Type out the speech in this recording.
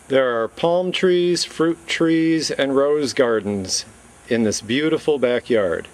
There are palm trees, fruit trees, and rose gardens in this beautiful backyard.